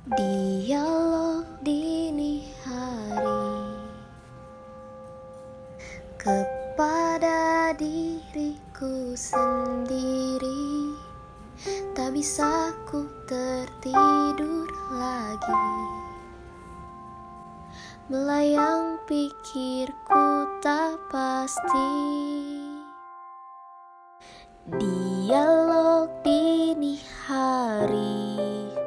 Dialog dini hari kepada diriku sendiri. Tak bisa ku tertidur lagi, melayang pikirku tak pasti. Dialog dini hari,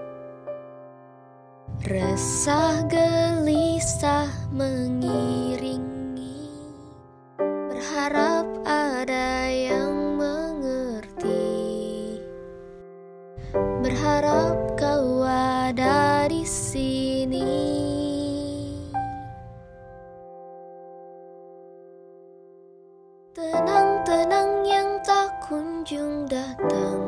resah gelisah mengiringi, berharap ada yang mengerti, berharap kau ada di sini. Tenang-tenang yang tak kunjung datang,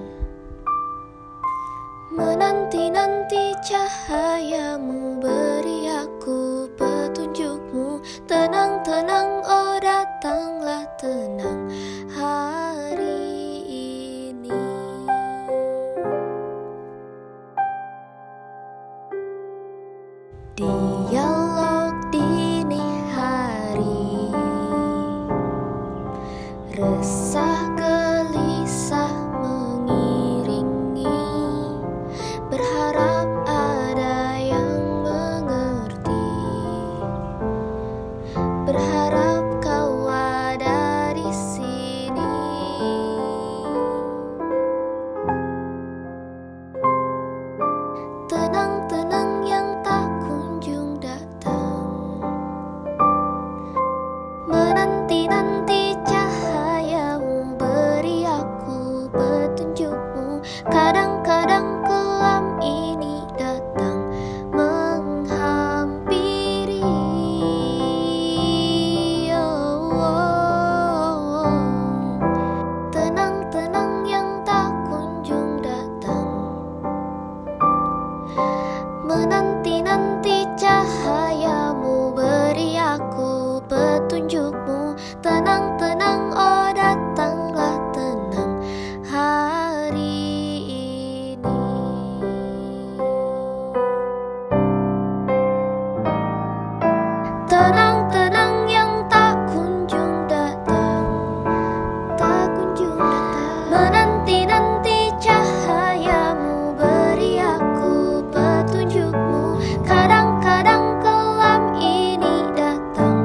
menanti-nanti cahayamu, beri aku petunjukmu. Tenang-tenang, oh datanglah tenang hari ini. Dialog dini hari, resah gelisah mengiringi, berharap ada yang mengerti, berharap kau ada di sini. Tenang-tenang yang tak kunjung datang, menanti-nanti cahayamu, beri aku petunjukmu. Kadang-kadang kelam ini datang menghampiri. Tenang-tenang yang tak kunjung datang, menanti-nanti cahayamu, beri aku petunjukmu. Tenang-tenang, oh datanglah tenang hari ini. Tenang-tenang yang tak kunjung datang, tak kunjung datang, menanti-nanti cahayamu, beri aku petunjukmu. Kadang-kadang kelam ini datang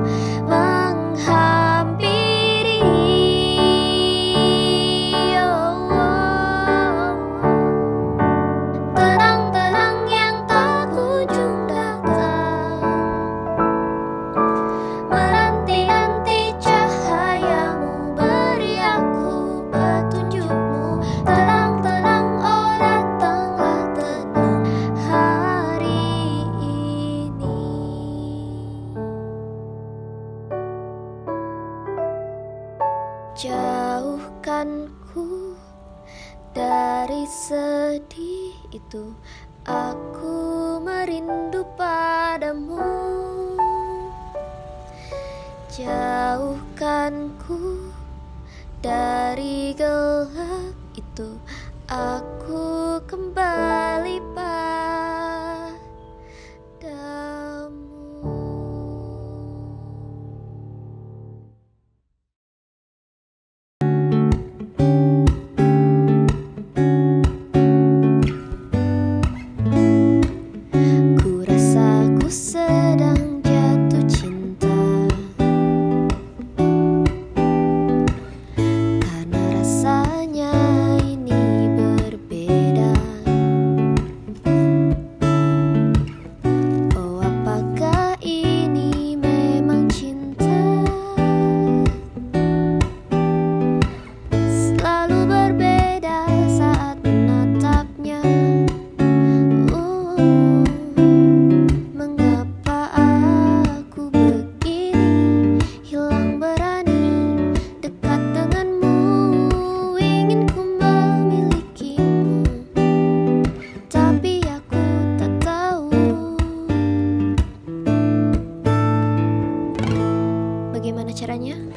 menghampiri. Tenang-tenang yang tak kunjung datang, menanti-nanti cahayamu, beri aku petunjukmu. Tenang-tenang, oh datanglah tenang hari ini. Jauhkanku dari sedih itu, aku merindu padamu. Jauhkanku dari gelap itu, aku kembali padamu. Ku rasa ku sedang jatuh cinta, karena rasanya ini berbeda. Oh, apakah ini memang cinta? Selalu berbeda saat menatapnya. Mengapa aku begini, hilang berani dekat denganmu, ingin ku memilikimu, tapi aku tak tahu bagaimana caranya.